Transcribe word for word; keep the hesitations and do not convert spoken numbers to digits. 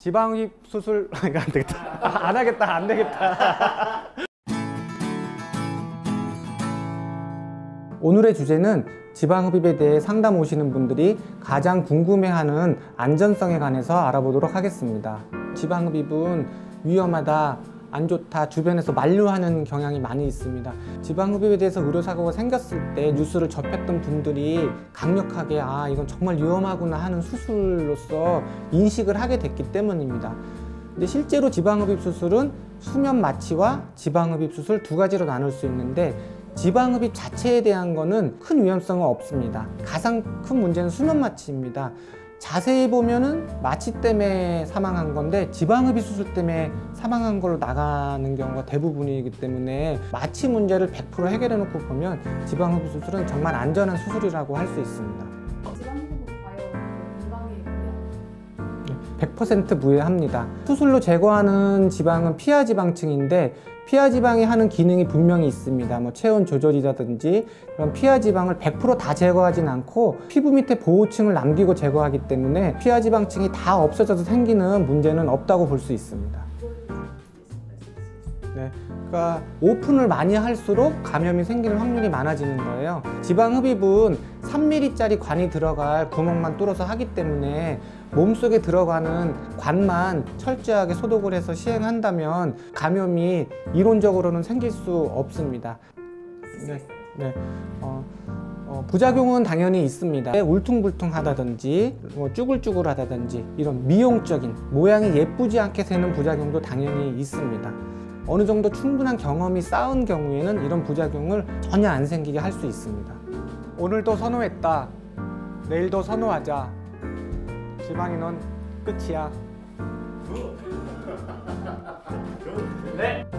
지방흡입 수술 이거 안 되겠다. 아, 안 하겠다. 안 되겠다. 오늘의 주제는 지방흡입에 대해 상담 오시는 분들이 가장 궁금해하는 안전성에 관해서 알아보도록 하겠습니다. 지방흡입은 위험하다, 안 좋다, 주변에서 만류하는 경향이 많이 있습니다. 지방흡입에 대해서 의료사고가 생겼을 때 뉴스를 접했던 분들이 강력하게 아 이건 정말 위험하구나 하는 수술로서 인식을 하게 됐기 때문입니다. 근데 실제로 지방흡입 수술은 수면 마취와 지방흡입 수술 두 가지로 나눌 수 있는데 지방흡입 자체에 대한 거는 큰 위험성은 없습니다. 가장 큰 문제는 수면 마취입니다. 자세히 보면은 마취 때문에 사망한 건데 지방흡입 수술 때문에 사망한 걸로 나가는 경우가 대부분이기 때문에 마취 문제를 백 퍼센트 해결해 놓고 보면 지방흡입 수술은 정말 안전한 수술이라고 할 수 있습니다. 지방흡입은 과연 건강에 백 퍼센트 무해합니다. 수술로 제거하는 지방은 피하지방층인데 피하지방이 하는 기능이 분명히 있습니다. 뭐 체온 조절이라든지 그런 피하지방을 백 퍼센트 다 제거하진 않고 피부 밑에 보호층을 남기고 제거하기 때문에 피하지방층이 다 없어져서 생기는 문제는 없다고 볼 수 있습니다. 네, 그러니까 오픈을 많이 할수록 감염이 생기는 확률이 많아지는 거예요. 지방흡입은 삼 밀리미터짜리 관이 들어갈 구멍만 뚫어서 하기 때문에 몸속에 들어가는 관만 철저하게 소독을 해서 시행한다면 감염이 이론적으로는 생길 수 없습니다. 네, 네. 어, 어, 부작용은 당연히 있습니다. 울퉁불퉁하다든지 뭐 쭈글쭈글하다든지 이런 미용적인 모양이 예쁘지 않게 새는 부작용도 당연히 있습니다. 어느 정도 충분한 경험이 쌓은 경우에는 이런 부작용을 전혀 안 생기게 할 수 있습니다. 오늘도 선호했다. 내일도 선호하자. 지방이 넌 끝이야. 네.